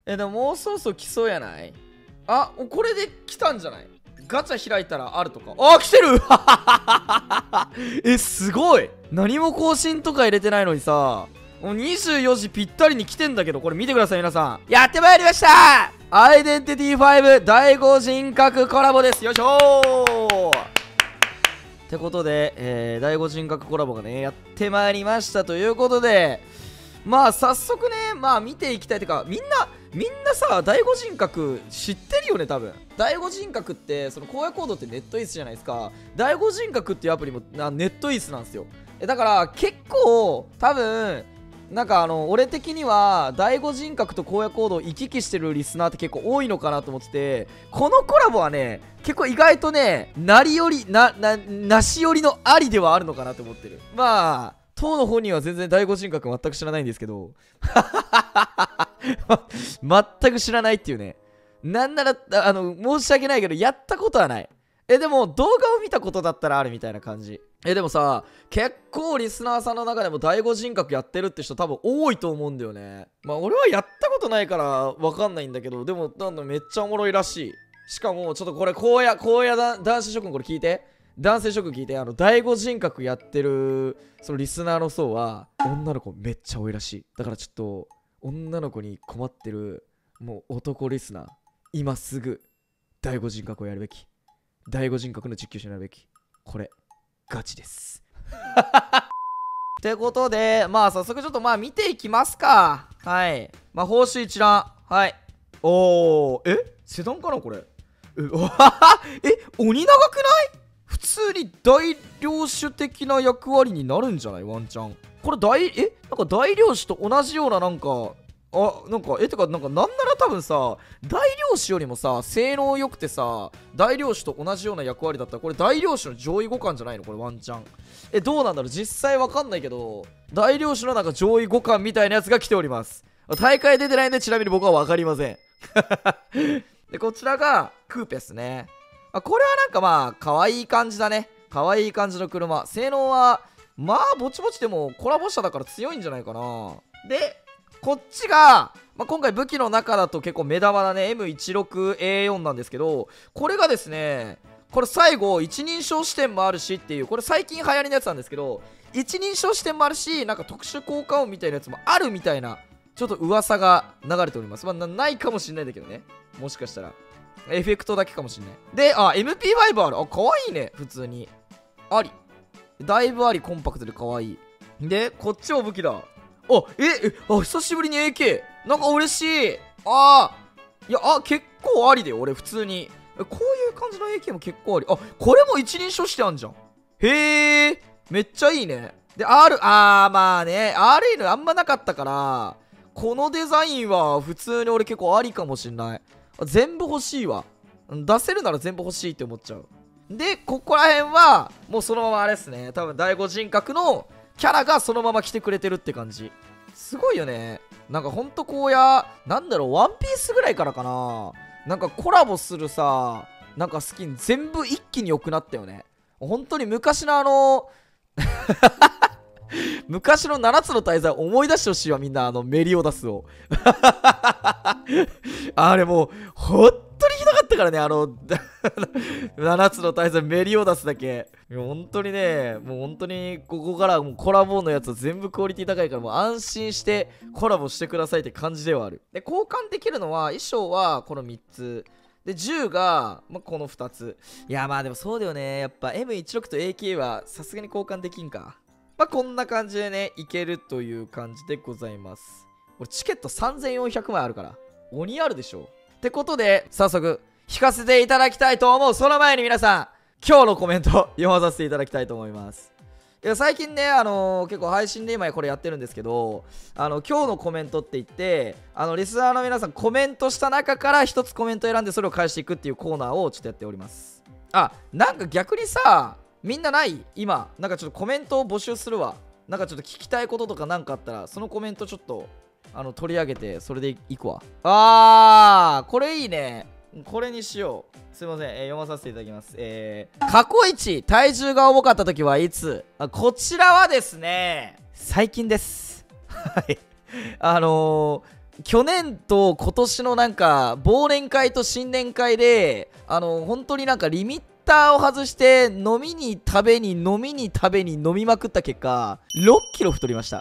でももうそろそろ来そうやない？あ、これで来たんじゃない？ガチャ開いたらあるとか。あ、来てるすごい。何も更新とか入れてないのにさ、もう24時ぴったりに来てんだけど、これ見てください皆さん。やってまいりました。アイデンティティ5第5人格コラボです。よいしょーってことで、第5人格コラボがね、やってまいりましたということで、まあ早速ね、まあ見ていきたいというか、みんなさ、第5人格知ってるよね、多分。第5人格って、その荒野行動ってネットイースじゃないですか。第5人格っていうアプリもネットイースなんですよ。だから結構、多分、なんか俺的には第5人格と荒野行動を行き来してるリスナーって結構多いのかなと思ってて、このコラボはね、結構意外とね、なし寄りのありではあるのかなと思ってる。まあ、当の本人は全然第5人格全く知らないんですけど全く知らないっていうね。なんなら申し訳ないけどやったことはない。でも動画を見たことだったらあるみたいな感じ。でもさ、結構リスナーさんの中でも第5人格やってるって人多分多いと思うんだよね。まあ俺はやったことないからわかんないんだけど、でもなんだめっちゃおもろいらしい。しかもちょっとこれ荒野男子諸君これ聞いて。男性諸君聞いて、第5人格やってるそのリスナーの層は女の子めっちゃ多いらしい。だからちょっと女の子に困ってるもう男リスナー、今すぐ第5人格をやるべき。第5人格の実況者になるべき。これガチですってことで、まあ早速ちょっとまあ見ていきますか。はい。まあ報酬一覧。はい。おー、セダンかなこれ。鬼長くない？普通に大領主的な役割になるんじゃない？ワンチャン。これなんか大領主と同じようななんか、てかなんなら多分さ、大領主よりもさ、性能良くてさ、大領主と同じような役割だったら、これ大領主の上位互換じゃないの？これワンチャン。どうなんだろう？実際わかんないけど、大領主のなんか上位互換みたいなやつが来ております。大会出てないんで、ちなみに僕はわかりません。で、こちらが、クーペっすね。これはなんかまあ、可愛い感じだね。可愛い感じの車。性能は、まあ、ぼちぼちでもコラボ車だから強いんじゃないかな。で、こっちが、まあ、今回武器の中だと結構目玉だね。M16A4 なんですけど、これがですね、これ最後、一人称視点もあるしっていう、これ最近流行りのやつなんですけど、一人称視点もあるし、なんか特殊効果音みたいなやつもあるみたいな、ちょっと噂が流れております。まあ、ないかもしれないんだけどね。もしかしたら。エフェクトだけかもしれない。で、MP5 ある。可愛いね。普通に。あり。だいぶあり、コンパクトで可愛い。で、こっちも武器だ。久しぶりに AK。なんか嬉しい。結構ありだよ、俺、普通に。こういう感じの AK も結構あり。これも一人称してあんじゃん。へえ、めっちゃいいね。で、まあね、RN あんまなかったから、このデザインは普通に俺結構ありかもしんない。全部欲しいわ。出せるなら全部欲しいって思っちゃう。で、ここら辺は、もうそのままあれですね。多分第5人格のキャラがそのまま来てくれてるって感じ。すごいよね。なんかほんとなんだろう、ワンピースぐらいからかな。なんかコラボするさ、なんかスキン全部一気に良くなったよね。本当に昔の昔の7つの大罪思い出してほしいわ、みんな。メリオダスを。あれもう、本当にひどかったからね、7つの大罪メリオダスだけ。本当にね、もう本当に、ここからもうコラボのやつは全部クオリティ高いから、もう安心してコラボしてくださいって感じではある。で、交換できるのは、衣装はこの3つ。で、銃が、この2つ。いや、まあでもそうだよね。やっぱ M16 と AK はさすがに交換できんか。こんな感じでね、いけるという感じでございます。俺、チケット3400枚あるから。鬼あるでしょ。ってことで、早速、引かせていただきたいと思う。その前に皆さん、今日のコメント読まさせていただきたいと思います。いや、最近ね、結構配信で今これやってるんですけど、今日のコメントって言って、リスナーの皆さんコメントした中から一つコメント選んでそれを返していくっていうコーナーをちょっとやっております。なんか逆にさ、みんなない今、なんかちょっとコメントを募集するわ。なんかちょっと聞きたいこととかなんかあったら、そのコメントちょっと、取り上げて、それでいくわ。これいいね。これにしよう。すいません、読まさせていただきます。過去一体重が重かった時はいつ？こちらはですね、最近です。はい。 去年と今年のなんか忘年会と新年会で本当になんかリミッターを外して飲みに食べに飲みに食べに飲みまくった結果6キロ太りました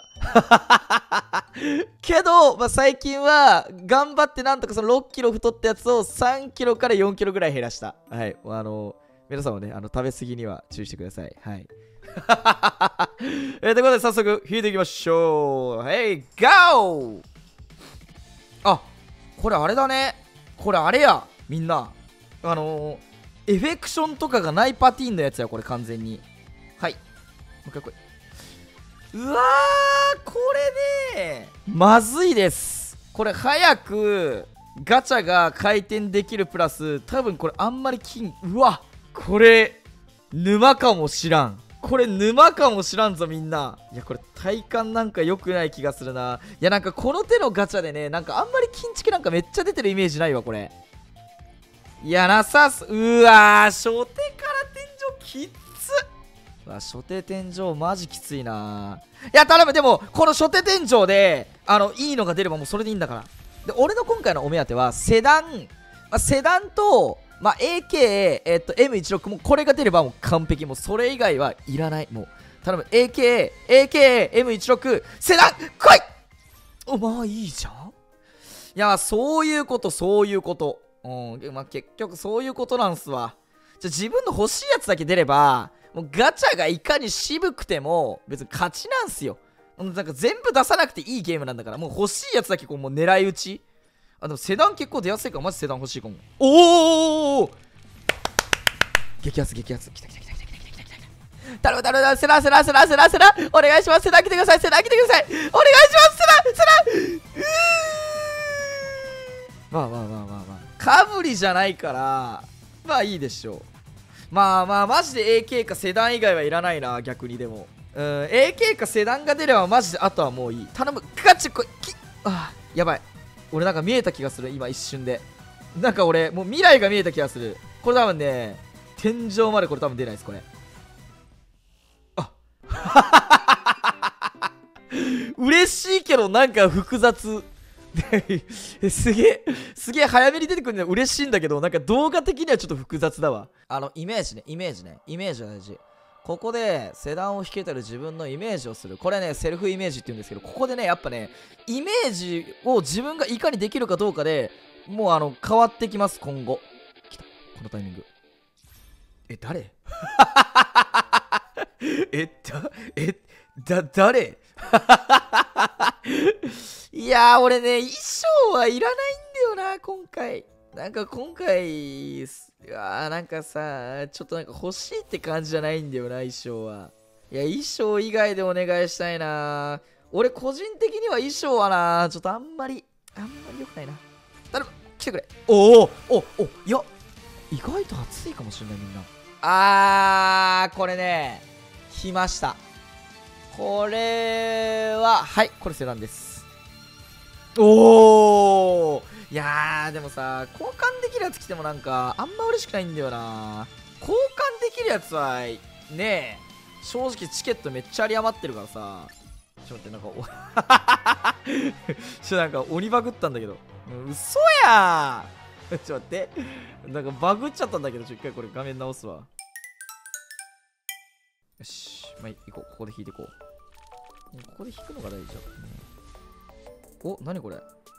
けど、まあ、最近は頑張ってなんとかその6キロ太ったやつを3キロから4キロぐらい減らした。はい。皆さんもね食べ過ぎには注意してください。はいということで早速引いていきましょう。Hey GO！ あ、これあれだね。これあれやみんなエフェクションとかがないパティーンのやつやこれ完全に。はい、もう一回来い。うわー、これねまずいです。これ早くガチャが回転できるプラス多分これあんまりうわ、これ沼かもしらん。これ沼かもしらんぞみんな。いやこれ体感なんか良くない気がするな。いやなんかこの手のガチャでねなんかあんまり金チキなんかめっちゃ出てるイメージないわこれ。いやなさす。うわー、初手から天井きっつ。うわ初手天井マジきついな。いや頼む。でもこの初手天井でいいのが出ればもうそれでいいんだから。で俺の今回のお目当てはセダン、セダンとAK、M16 もこれが出ればもう完璧。もうそれ以外はいらない。もう頼む。AK、M16 セダン来い。お、まあいいじゃん。いやそういうことそういうこと。結局そういうことなんすわ。じゃあ自分の欲しいやつだけ出ればもうガチャがいかに渋くても別に勝ちなんすよ。なんか全部出さなくていいゲームなんだから。もう欲しいやつだけこうもう狙い撃ち。でもセダン結構出やすいからマジセダン欲しいかも。おお激アツ激アツ。来た来た来た来た来た来た来た。頼む頼む。セダンセダンセダンセダンセダンお願いします。セダン来てください。セダン来てください。お願いします。セダンセダン。まあかぶりじゃないからまあいいでしょう。まあマジで AK かセダン以外はいらないな逆に。でもAK かセダンが出ればマジであとはもういい。頼むガチこい。やばい。俺なんか見えた気がする今一瞬で。なんか俺もう未来が見えた気がする。これ多分ね天井までこれ多分出ないですこれ。嬉しいけどなんか複雑すげえ早めに出てくるのは嬉しいんだけどなんか動画的にはちょっと複雑だわ。イメージが大事。ここでセダンを引けてる自分のイメージをする。これねセルフイメージって言うんですけど、ここでねやっぱねイメージを自分がいかにできるかどうかでもう変わってきます今後。来たこのタイミング。誰誰いやー俺ね衣装はいらないんだよな今回。なんか今回なんかさちょっとなんか欲しいって感じじゃないんだよな衣装は。いや衣装以外でお願いしたいな。俺個人的には衣装はなちょっとあんまり良くないな。頼む来てくれ。いや意外と熱いかもしれないみんな。これね来ました。これははいこれセダンです。いやーでもさ交換できるやつ来てもなんかあんま嬉しくないんだよな。交換できるやつはね正直チケットめっちゃ有り余ってるからさ。ちょっと待ってなんか鬼バグったんだけど嘘やーちょっと待ってなんかバグっちゃったんだけど一回これ画面直すわ。よし行こう。ここで引いていこう。ここで引くのが大事だ。何これ。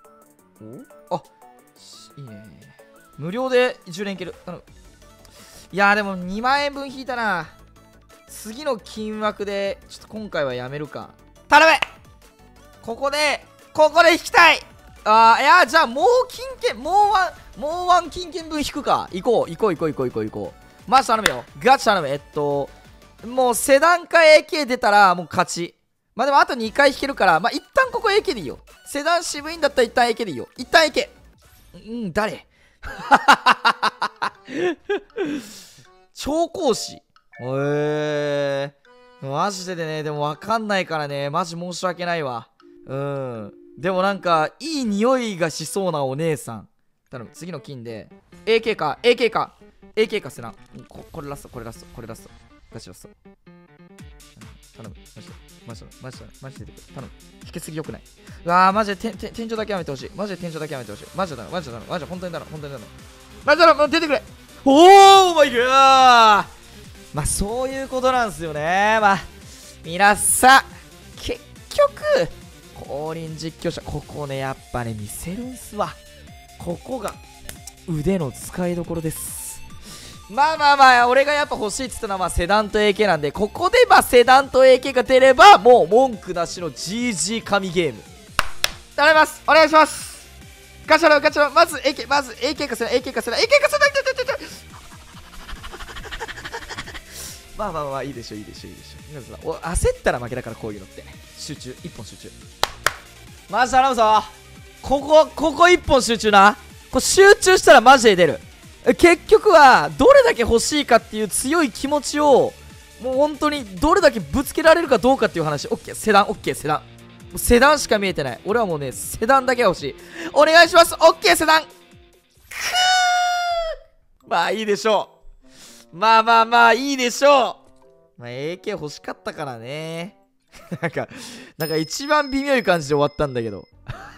いいね。無料で10連いける。いやーでも2万円分引いたな。次の金枠でちょっと今回はやめるか。頼め。ここで引きたい。いやじゃあもうワン金券分引くか。行こう。マジ頼むよ。ガチ頼む。もうセダンか AK 出たらもう勝ち。でもあと2回引けるから一旦ここ AK でいいよ。セダン渋いんだったら一旦 AK でいいよ。一旦 AK。誰超講師。マジでねでも分かんないからねマジ申し訳ないわ。でもなんかいい匂いがしそうなお姉さん。頼む次の金で AK かセダン。これラストガチラスト。 頼む。マジで頼む。引きすぎよくない。うわー、マジで天井だけやめてほしい。マジで本当に頼む。マジで頼む。もう出てくれ。おーマイガー。まあそういうことなんすよね。まあ皆さん結局降臨実況者ここねやっぱね見せるんすわ。ここが腕の使いどころです。まあ俺がやっぱ欲しいって言ったのはまあセダンと AK なんで、ここでまあセダンと AK が出ればもう文句なしの GG 神ゲーム頼みます。お願いします。ガチャのまず AK かせないまあいいでしょ皆さん焦ったら負けだから、こういうのって一本集中マジ頼むぞ。ここ一本集中な。これ集中したらマジで出る。結局はどれだけ欲しいかっていう強い気持ちをもう本当にどれだけぶつけられるかどうかっていう話。オッケーセダン、もうセダンしか見えてない。俺はもうねセダンだけが欲しい。お願いします。オッケーセダン。まあいいでしょう。まあいいでしょう。まあ AK 欲しかったからね。なんか一番微妙い感じで終わったんだけど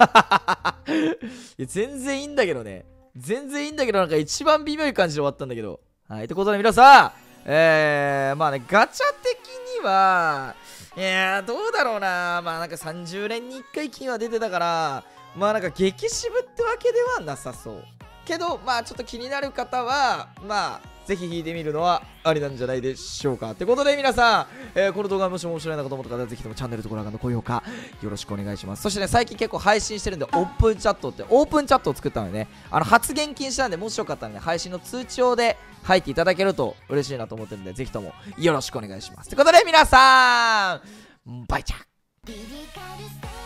いや全然いいんだけどなんか一番微妙い感じで終わったんだけど。はい、ってことで皆さんまあねガチャ的にはどうだろうな。まあなんか30年に1回金は出てたから、まあなんか激渋ってわけではなさそうけど、まあちょっと気になる方はまあぜひ引いてみるのはありなんじゃないでしょうか。ってことで皆さん、この動画がもし面白いなと思った方はぜひともチャンネルとご覧の高評価よろしくお願いします。そしてね最近結構配信してるんでオープンチャットを作ったのでね、発言禁止なんで、もしよかったらね配信の通知表で入っていただけると嬉しいなと思ってるんで、ぜひともよろしくお願いします。ってことで皆さんバイチャー。